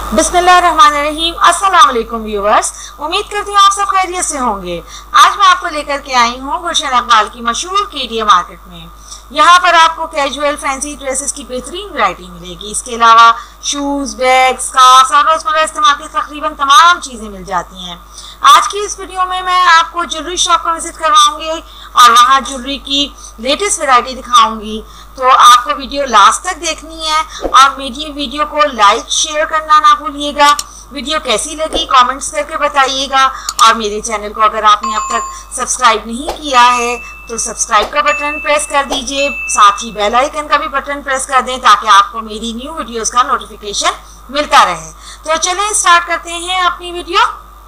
बिस्मिल्लाहिर्रहमानिर्रहीम। अस्सलाम वालेकुम व्यूअर्स, उम्मीद करती हूँ आप सब खैरियत से होंगे। आज मैं आपको लेकर के आई हूँ गुलशन इकबाल की मशहूर केडिया मार्केट में। यहाँ पर आपको कैजुअल फैंसी ड्रेसेस की बेहतरीन वैरायटी मिलेगी। इसके अलावा शूज़, बैग, स्कार्फ और रोज़मर्रा इस्तेमाल की तकरीबन तमाम चीज़ें मिल जाती हैं। आज की इस वीडियो में मैं आपको ज्वेलरी शॉप का विजिट करवाऊंगी और वहाँ ज्वेलरी की लेटेस्ट वैरायटी दिखाऊंगी। तो आपको वीडियो लास्ट तक देखनी है और मेरी वीडियो को लाइक शेयर करना ना भूलिएगा। वीडियो कैसी लगी कमेंट्स करके बताइएगा और मेरे चैनल को अगर आपने अब तक सब्सक्राइब नहीं किया है तो सब्सक्राइब का बटन प्रेस कर दीजिए, साथ ही बेल आइकन का भी बटन प्रेस कर दें ताकि आपको मेरी न्यू वीडियोस का नोटिफिकेशन मिलता रहे। तो चलिए स्टार्ट करते हैं अपनी वीडियो।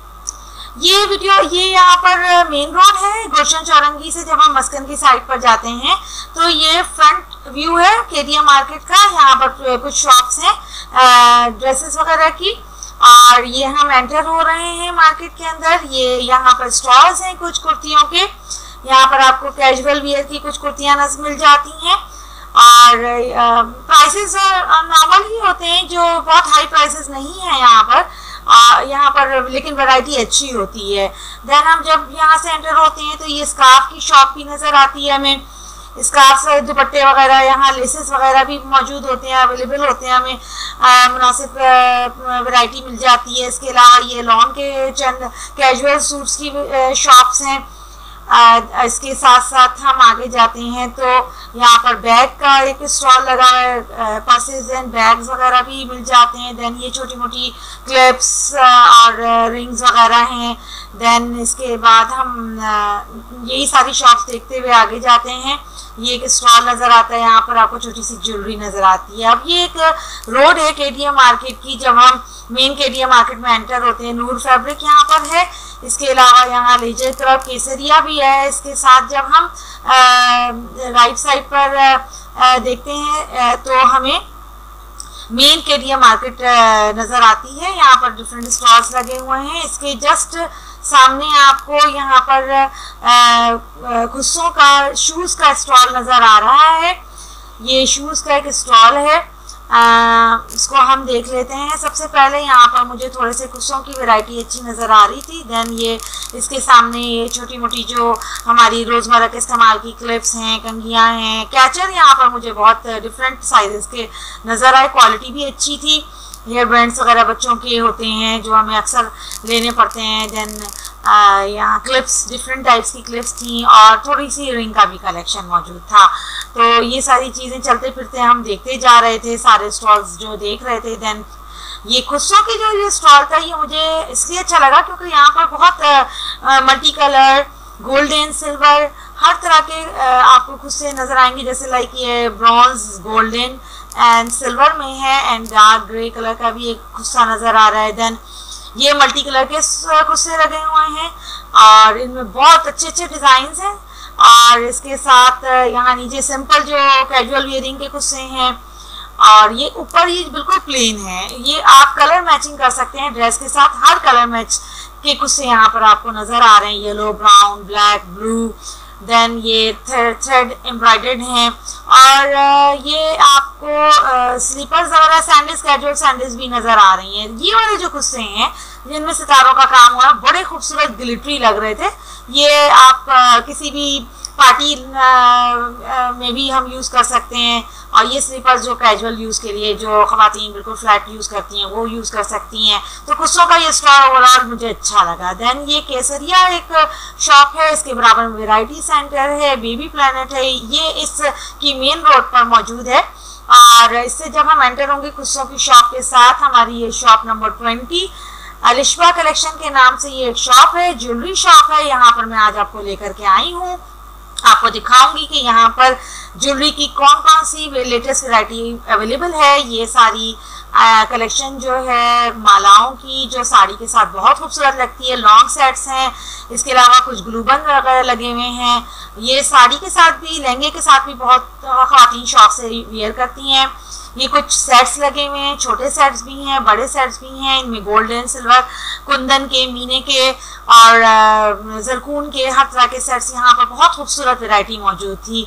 ये यहाँ पर मेन रोड है गुलशन चौरंगी से। जब हम मस्कन की साइड पर जाते हैं तो ये फ्रंट व्यू है केडिया मार्केट का। यहाँ पर कुछ शॉप्स हैं ड्रेसेस वगैरह की और ये हम एंटर हो रहे हैं मार्केट के अंदर। ये यहाँ पर स्टॉल्स हैं कुछ कुर्तियों के। यहाँ पर आपको कैजुअल वियर की कुछ कुर्तियाँ मिल जाती हैं और प्राइसेस नॉर्मल ही होते हैं, जो बहुत हाई प्राइसेस नहीं है यहाँ पर लेकिन वैरायटी अच्छी होती है। देन हम जब यहाँ से एंटर होते हैं तो ये स्कार्फ की शॉप भी नज़र आती है हमें। स्कार्फ दुपट्टे वगैरह, यहाँ लेसेस वगैरह भी मौजूद होते हैं, अवेलेबल होते हैं। हमें मुनासिब वैरायटी मिल जाती है। इसके अलावा ये लॉन के चंद कैजुअल सूट्स की शॉप्स हैं। इसके साथ साथ हम आगे जाते हैं तो यहाँ पर बैग का एक स्टॉल लगा है, पर्सेज एंड बैग्स वगैरह भी मिल जाते हैं। देन ये छोटी मोटी क्लिप्स और रिंग्स वगैरह हैं। देन इसके बाद हम यही सारी शॉप्स देखते हुए आगे जाते हैं। ये एक स्टॉल नज़र आता है, यहाँ पर आपको छोटी सी ज्वेलरी नज़र आती है। अब ये एक रोड है केडिया मार्केट की। जब हम मेन केडिया मार्केट में एंटर होते हैं, नूर फैब्रिक यहाँ पर है। इसके अलावा यहाँ लेजर क्लब केसरिया भी है। इसके साथ जब हम राइट साइड पर देखते हैं तो हमें मेन केडिया मार्केट नज़र आती है। यहाँ पर डिफरेंट स्टॉल्स लगे हुए हैं। इसके जस्ट सामने आपको यहाँ पर खुस्सों का शूज़ का स्टॉल नज़र आ रहा है। ये शूज़ का एक स्टॉल है, इसको हम देख लेते हैं। सबसे पहले यहाँ पर मुझे थोड़े से खुस्सों की वैरायटी अच्छी नज़र आ रही थी। देन ये इसके सामने ये छोटी मोटी जो हमारी रोज़मर्रा के इस्तेमाल की क्लिप्स हैं, कंघियाँ हैं, कैचर यहाँ पर मुझे बहुत डिफरेंट साइजेस के नज़र आए। क्वालिटी भी अच्छी थी। हेयर बैंड्स वगैरह बच्चों के होते हैं जो हमें अक्सर लेने पड़ते हैं। देन यहाँ क्लिप्स, डिफरेंट टाइप्स की क्लिप्स थी और थोड़ी सी रिंग का भी कलेक्शन मौजूद था। तो ये सारी चीज़ें चलते फिरते हम देखते जा रहे थे, सारे स्टॉल्स जो देख रहे थे। देन ये खुस्सों की जो ये स्टॉल था ये मुझे इसलिए अच्छा लगा क्योंकि यहाँ पर बहुत मल्टी कलर, गोल्डन, सिल्वर, हर तरह के आपको खुस्से नज़र आएंगे। जैसे लाइक ये ब्रॉन्ज, गोल्डन एंड सिल्वर में है एंड डार्क ग्रे कलर का भी एक खुस्सा नज़र आ रहा है। देन ये मल्टी कलर के खुस्से लगे हुए हैं और इनमें बहुत अच्छे अच्छे डिज़ाइंस हैं। और इसके साथ यहाँ नीचे सिंपल जो कैजुअल वेयरिंग के खुस्से हैं और ये ऊपर ये बिल्कुल प्लेन है। ये आप कलर मैचिंग कर सकते हैं ड्रेस के साथ। हर कलर मैच के कुछ यहाँ पर आपको नज़र आ रहे हैं, yellow, brown, black, blue. Then ये थ्रेड एम्ब्रॉयडर्ड हैं और ये आपको स्लीपर्स वगैरह, सैंडल्स, कैजुअल सैंडल्स भी नज़र आ रही हैं। ये वाले जो कुर्से हैं जिनमें सितारों का काम हुआ, बड़े खूबसूरत ग्लिटरी लग रहे थे। ये आप किसी भी पार्टी में भी हम यूज़ कर सकते हैं। और ये स्लीपर्स जो कैजुअल यूज़ के लिए जो ख़वातीन बिल्कुल फ्लैट यूज़ करती हैं वो यूज़ कर सकती हैं। तो कुर्सों का ये स्टॉल ओवरऑल मुझे अच्छा लगा। देन ये केसरिया एक शॉप है, इसके बराबर में वैरायटी सेंटर है, बेबी प्लैनेट है। ये इसकी मेन रोड पर मौजूद है और इससे जब हम एंटर होंगे कुर्सों की शॉप के साथ, हमारी ये शॉप नंबर 20 अलिशबा कलेक्शन के नाम से ये एक शॉप है, ज्वेलरी शॉप है। यहाँ पर मैं आज आपको लेकर के आई हूँ, आपको दिखाऊंगी कि यहाँ पर ज्वेलरी की कौन कौन सी लेटेस्ट वैरायटी अवेलेबल है। ये सारी कलेक्शन जो है मालाओं की, जो साड़ी के साथ बहुत खूबसूरत लगती है, लॉन्ग सेट्स हैं। इसके अलावा कुछ ग्लूबन वगैरह लगे हुए हैं। ये साड़ी के साथ भी, लहंगे के साथ भी बहुत ख़वातीन शौक से वेयर करती हैं। ये कुछ सेट्स लगे हुए हैं, छोटे सेट्स भी हैं, बड़े सेट्स भी हैं। इनमें गोल्डन, सिल्वर, कुंदन के, मीने के और जरकून के हर तरह के सेट्स यहाँ पर बहुत खूबसूरत वैरायटी मौजूद थी।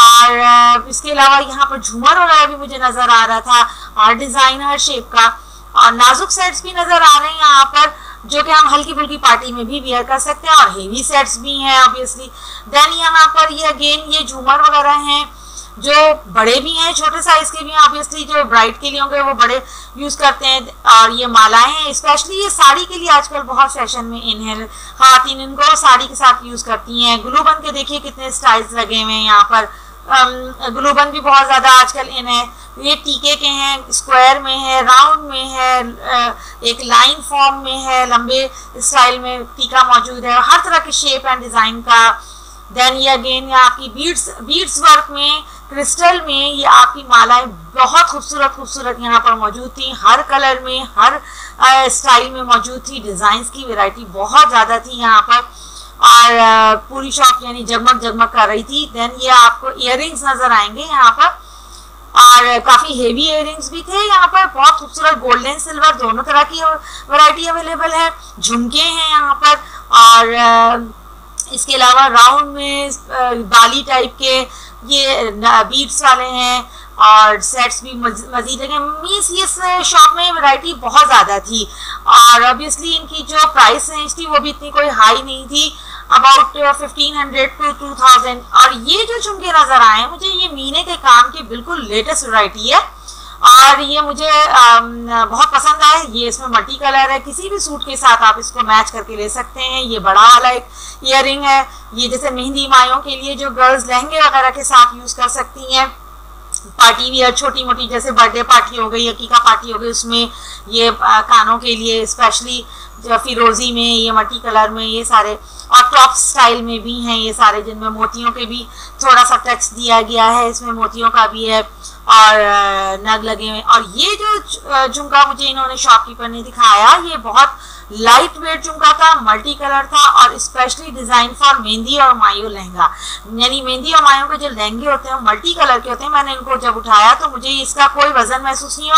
और इसके अलावा यहाँ पर झूमर वगैरह भी मुझे नज़र आ रहा था और डिज़ाइन हर शेप का। और नाजुक सेट्स भी नज़र आ रहे हैं यहाँ पर, जो कि हम हल्की फुल्की पार्टी में भी वियर कर सकते हैं, और हेवी सेट्स भी हैं ऑब्वियसली। देन यहाँ पर ये अगेन ये झूमर वगैरह हैं, जो बड़े भी हैं छोटे साइज के भी हैं, ऑब्वियसली जो ब्राइड के लिए होंगे वो बड़े यूज़ करते हैं। और ये मालाएं हैं, स्पेशली ये साड़ी के लिए आजकल बहुत फैशन में इन है, खातन इनको साड़ी के साथ यूज़ करती हैं। ग्लूबन के देखिए कितने स्टाइल्स लगे हुए हैं यहाँ पर, ग्लूबन भी बहुत ज़्यादा आजकल इन है। ये टीके के हैं, स्क्वायर में है, राउंड में है, एक लाइन फॉर्म में है, लंबे स्टाइल में टीका मौजूद है, हर तरह के शेप एंड डिज़ाइन का। देन ये अगेन ये आपकी बीड्स वर्क में, क्रिस्टल में ये आपकी मालाएं बहुत खूबसूरत खूबसूरत यहाँ पर मौजूद थी, हर कलर में, हर स्टाइल में मौजूद थी। डिज़ाइंस की वैरायटी बहुत ज़्यादा थी यहाँ पर, और पूरी शॉप यानी जगमग जगमग कर रही थी। देन ये आपको इयररिंग्स नज़र आएंगे यहाँ पर, और काफ़ी हेवी इयररिंग्स भी थे यहाँ पर, बहुत खूबसूरत गोल्डन सिल्वर दोनों तरह की वैरायटी अवेलेबल है। झुमके हैं यहाँ पर, और इसके अलावा राउंड में बाली टाइप के ये बीड्स वाले हैं, और सेट्स भी मजीद लगे। मीन्स इस शॉप में वैरायटी बहुत ज़्यादा थी, और ऑब्वियसली इनकी जो प्राइस रेंज थी वो भी इतनी कोई हाई नहीं थी, अबाउट 1500 to 2000। और ये जो झुमके नज़र आए मुझे, ये मीने के काम की बिल्कुल लेटेस्ट वैरायटी है, और ये मुझे बहुत पसंद आया। ये इसमें मल्टी कलर है, किसी भी सूट के साथ आप इसको मैच करके ले सकते हैं। ये बड़ा वाला एक ईयरिंग है, ये जैसे मेहंदी मायों के लिए जो गर्ल्स लहंगे वगैरह के साथ यूज़ कर सकती हैं। पार्टी वियर छोटी मोटी जैसे बर्थडे पार्टी हो गई, अकीका पार्टी हो गई, उसमें ये कानों के लिए स्पेशली फिरोजी में, ये मल्टी कलर में, ये सारे, और टॉप स्टाइल में भी हैं ये सारे, जिनमें मोतियों के भी थोड़ा सा टच दिया गया है, इसमें मोतियों का भी है, और नग लगे हुए। और ये जो झुमका मुझे इन्होंने शॉपकीपर ने दिखाया, ये बहुत लाइट वेट झुमका था, मल्टी कलर था, और स्पेशली डिज़ाइन फॉर मेहंदी और मायो लहंगा। यानी मेहंदी और मायों के जो लहंगे होते हैं मल्टी कलर के होते हैं। मैंने इनको जब उठाया तो मुझे इसका कोई वजन महसूस नहीं हुआ।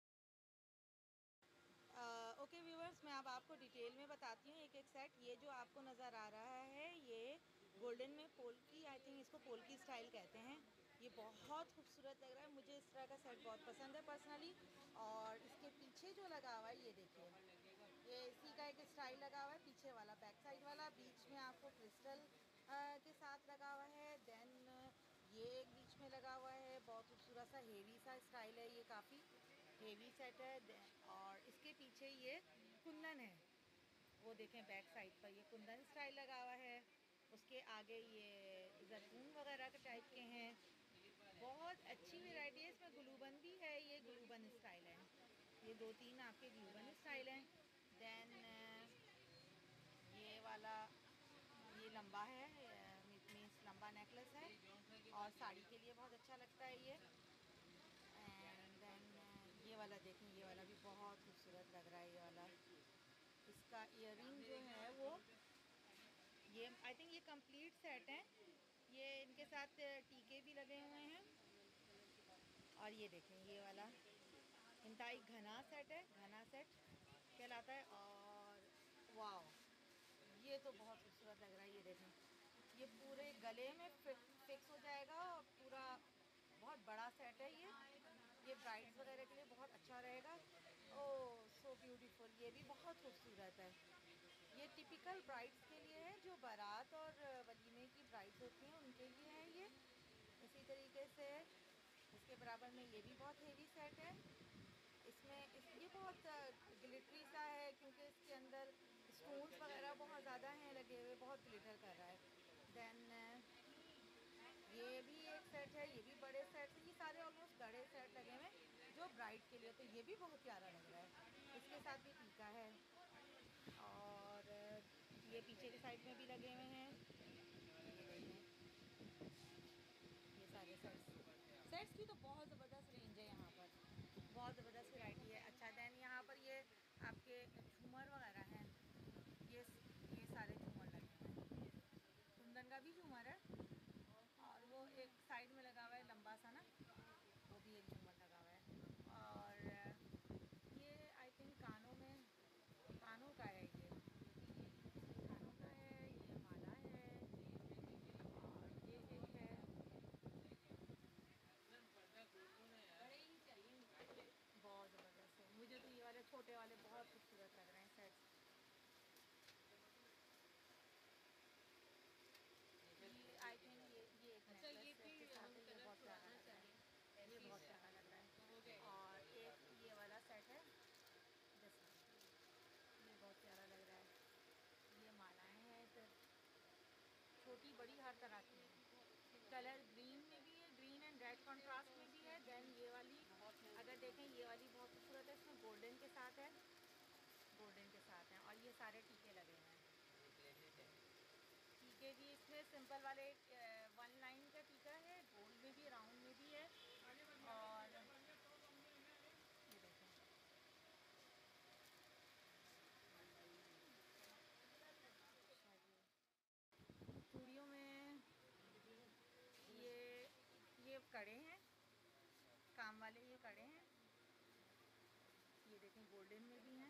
ओके व्यूअर्स, मैं अब आपको डिटेल में बताती हूँ एक एक सेट। ये जो आपको नज़र आ रहा है ये गोल्डन में पोल्की, आई थिंक इसको पोल्की स्टाइल कहते हैं। ये बहुत खूबसूरत लग रहा है, मुझे इस तरह का सेट बहुत पसंद है पर्सनली। और इसके पीछे जो लगा हुआ है ये देखिए, ये इसी का एक स्टाइल लगा हुआ है, पीछे वाला बैक साइड वाला, बीच में आपको क्रिस्टल के साथ लगा हुआ है। देन ये एक बीच में लगा हुआ है, बहुत खूबसूरत सा हेवी सा स्टाइल है, ये काफ़ी हेवी सेट है। और इसके पीछे ये कुंदन है, वो देखें बैक साइड पर ये कुंदन स्टाइल लगा हुआ है। उसके आगे ये जैतून वगैरह के टाइप के हैं, बहुत अच्छी वैरायटी है। इसमें ग्लूबन भी है, ये ग्लूबन स्टाइल है, ये 2-3 आपके ग्लूबन स्टाइल हैं। देन ये वाला ये लंबा है, मीन्स लंबा नेकलेस है, और साड़ी के लिए बहुत अच्छा लगता है ये। एंड देन ये वाला देखें, ये वाला भी बहुत खूबसूरत लग रहा है। ये वाला, इसका ईयरिंग जो है वो, ये आई थिंक ये कंप्लीट सेट है, ये इनके साथ टीके भी लगे हुए हैं। और ये देखें, ये वाला इंतहाई घना सेट है, घना सेट कहलाता है। और वाह, ये तो बहुत खूबसूरत लग रहा है। ये देखें, ये पूरे गले में फिक्स हो जाएगा, और पूरा बहुत बड़ा सेट है ये ब्राइड्स वगैरह के लिए बहुत अच्छा रहेगा। ओह सो ब्यूटीफुल, ये भी बहुत खूबसूरत है। ये टिपिकल ब्राइड्स के लिए है, जो बारात और वलीमे की ब्राइड्स होती हैं उनके लिए है ये। इसी तरीके से इसके बराबर में ये भी बहुत हेवी सेट है। ये बहुत ग्लिटरी सा है, क्योंकि इसके अंदर स्टोन्स वगैरह बहुत ज़्यादा हैं लगे हुए, बहुत ग्लिटर कर रहा है। देन ये भी एक सेट है, ये भी बड़े सेट है, ये सारे ऑलमोस्ट बड़े सेट लगे हुए हैं जो ब्राइड के लिए, तो ये भी बहुत प्यारा लग रहा है। इसके साथ भी टीका है, और ये पीछे के साइड में भी लगे हुए हैं। ये सारे सेट्स की तो बहुत ज़बरदस्त रेंज है यहाँ पर, बहुत ज़बरदस्त वैरायटी है। अच्छा, देन यहाँ पर ये आपके झूमर वगैरह हैं, ये सारे झूमर लगे हुए हैं। कुंदन का भी झूमर है, और वो एक साइड में लगा हुआ है लंबा सा ना, वो भी एक झूमर लगा हुआ है। और ये आई थिंक कानों का है, ये कानों का है, ये माला है, और ये एक है। बहुत ज़बरदस्त है, मुझे तो ये वाला बड़ी हर तरह की है। कलर ग्रीन में भी है, ग्रीन एंड रेड कॉन्ट्रास्ट में भी है। देन ये वाली अगर देखें, ये वाली बहुत खूबसूरत है, इसमें गोल्डन के साथ है, गोल्डन के साथ हैं। और ये सारे टीके लगे हुए हैं। टीके भी इसमें सिंपल वाले 1 लाइन का टीका है, गोल्ड में भी, राउंड में भी है। और ये देखें, चूड़ियों में ये कड़े हैं, काम वाले ये कड़े हैं। ये देखें, गोल्डन में भी हैं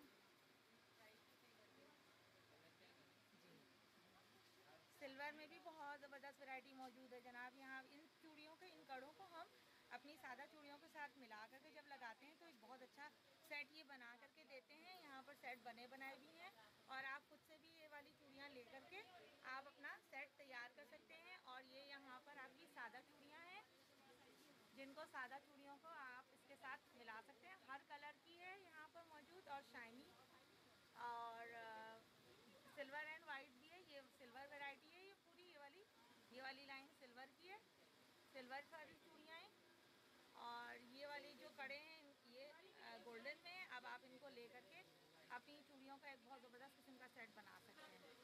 जी। सिल्वर में भी बहुत ज़बरदस्त वैरायटी मौजूद है जनाब। यहाँ इन चूड़ियों के, इन कड़ों को हम अपनी सादा चूड़ियों के साथ मिला करके जब लगाते हैं तो एक बहुत अच्छा सेट ये बना करके देते हैं। यहाँ पर सेट बने बनाए भी हैं और आप खुद से भी ये वाली चूड़ियाँ ले करके आप अपना सेट तैयार कर सकते हैं। और ये यहाँ पर आपकी सादा चूड़ियाँ हैं, जिनको सादा चूड़ियों को आप इसके साथ मिला सकते हैं। हर कलर की है यहाँ पर मौजूद, और शाइनी, और सिल्वर एंड वाइट भी है। ये सिल्वर वैरायटी है, ये पूरी ये वाली लाइन सिल्वर की है, सिल्वर सारी चूड़ियाँ हैं। और ये वाली जो कड़े हैं ये गोल्डन में है। अब आप इनको ले करके अपनी चूड़ियों का एक बहुत ज़बरदस्त किस्म का सेट बना सकते हैं।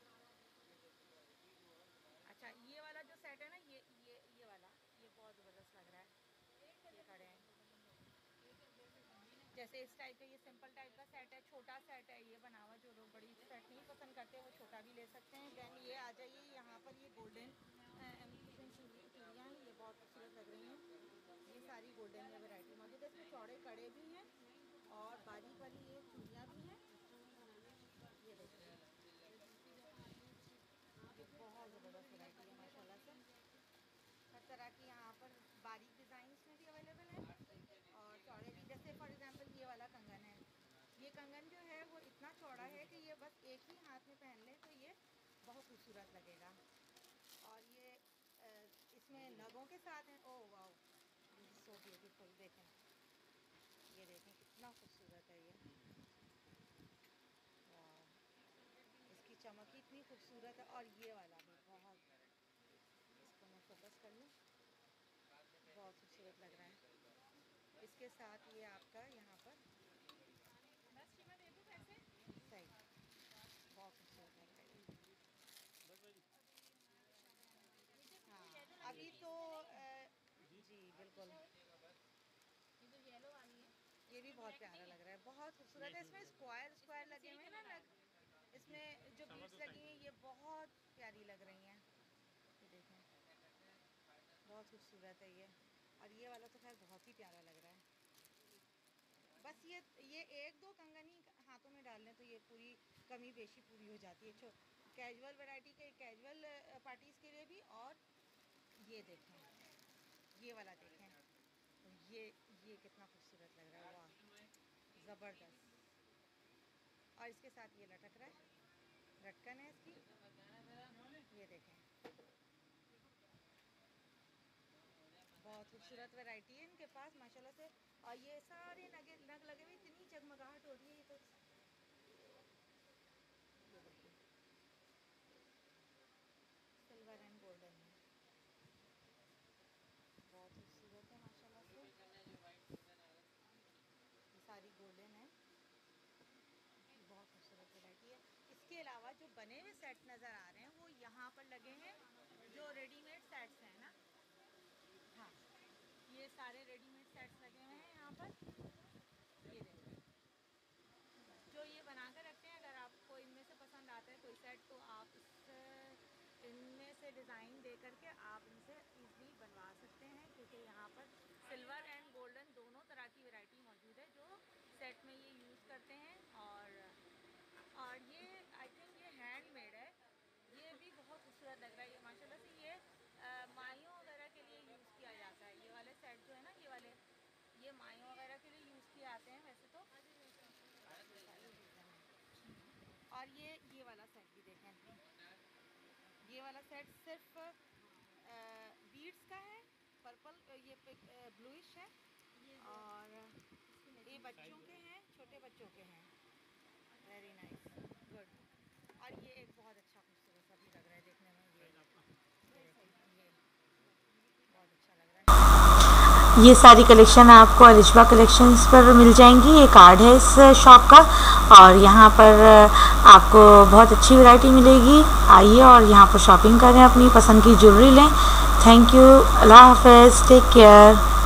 अच्छा, ये वाला जो सेट है ना, ये वाला ये बहुत ज़बरदस्त लग रहा है। ये कड़े हैं, जैसे इस टाइप का ये सिंपल टाइप का सेट है, छोटा सेट है ये बना हुआ। जो लोग बड़ी सेट नहीं पसंद करते वो छोटा भी ले सकते हैं। दैन ये आ जाइए यहाँ पर, ये गोल्डन एमिटेशन चूड़ियाँ हैं, ये बहुत खूबसूरत लग रही हैं। ये सारी गोल्डन में वैरायटी मौजूद है। इसमें चौड़े कड़े भी हैं और बारीक वाली ये चूड़ियाँ भी हैं। ये देखिए, ये बहुत ज़बरदस्त वैरायटी है माशाल्लाह से। हर तरह की यहाँ पर बारीक डिज़ाइंस में भी अवेलेबल है और चौड़े भी। जैसे फॉर एग्जांपल ये वाला कंगन है, ये कंगन जो है वो इतना चौड़ा है कि ये बस एक ही हाथ में पहन लें तो ये बहुत खूबसूरत लगेगा। और ये इसमें नगों के साथ है। Oh wow, so beautiful. देखें, ये देखें कितना खूबसूरत है ये। वाह, इसकी चमक ही इतनी खूबसूरत है। और ये वाला भी बहुत, इसको मैं फोकस कर लूँ, बहुत खूबसूरत लग रहा है। इसके साथ ये आपका यहाँ पर सही, बहुत खूबसूरत लग रहा है। हाँ, अभी तो जी बिल्कुल, ये जो येलो वाली है ये भी बहुत प्यारा लग रहा है, बहुत खूबसूरत है। इसमें स्क्वायर लगे हुए हैं ना, इसमें जो बीड्स लगी हैं ये बहुत प्यारी लग रही हैं। ये देखें, बहुत खूबसूरत है ये। और ये वाला तो खैर बहुत ही प्यारा लग रहा है। बस ये एक दो कंगन ही हाथों में डाल लें तो ये पूरी कमी बेशी पूरी हो जाती है। कैजुअल वैरायटी के, कैजुअल पार्टीज़ के लिए भी। और ये देखें, ये वाला देखें, तो ये कितना खूबसूरत लग रहा है, वाह ज़बरदस्त। और इसके साथ ये लटक रहा है, लटकन है इसकी, ये देखें, बहुत खूबसूरत वैरायटी है इनके पास माशाल्लाह से। और ये सारे नग लगे हुए, इतनी जगमगाहट हो रही है। ये तो सिल्वर एंड गोल्डन में बहुत खूबसूरत है माशाल्लाह से। ये सारी गोल्डन है, बहुत खूबसूरत वैरायटी है। इसके अलावा जो बने हुए सेट नज़र आ रहे हैं वो यहाँ पर लगे हैं, जो रेडीमेड सेट्स हैं ना। हाँ, ये सारे रेडीमेड सेट्स लगे हुए हैं यहाँ पर। ये देखो, जो ये बना कर रखते हैं, अगर आपको इनमें से पसंद आता है कोई सेट तो आप इनमें से डिज़ाइन दे करके आप इनसे ईज़िली बनवा सकते हैं, क्योंकि यहाँ पर सिल्वर एंड गोल्डन दोनों तरह की वैरायटी मौजूद है जो सेट में ये यूज़ करते हैं। और ये आई थिंक ये हैंडमेड है, ये भी बहुत खूबसूरत लग रहा है ये माशाल्लाह से। ये माइयों वगैरह के लिए यूज़ किया जाता है। ये वाले सेट जो है ना, ये वाले, ये माइयों वगैरह के लिए यूज़ किए जाते हैं वैसे तो। और ये वाला सेट भी देखें, ये वाला सेट सिर्फ बीड्स का है, पर्पल, ये ब्लूइश है। और ये बच्चों के हैं, छोटे बच्चों के हैं। Very nice, good. और ये एक बहुत अच्छा खूबसूरत सा भी लग रहा है देखने में, ये ये सारी कलेक्शन आपको अलिशबा कलेक्शंस पर मिल जाएंगी। ये कार्ड है इस शॉप का, और यहाँ पर आपको बहुत अच्छी वैरायटी मिलेगी। आइए और यहाँ पर शॉपिंग करें, अपनी पसंद की ज्वेलरी लें। थैंक यू, अल्लाह हाफ़िज़, टेक केयर।